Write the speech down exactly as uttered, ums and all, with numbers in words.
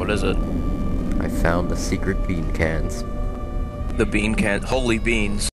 What is it? I found the secret bean cans. The bean can- holy beans.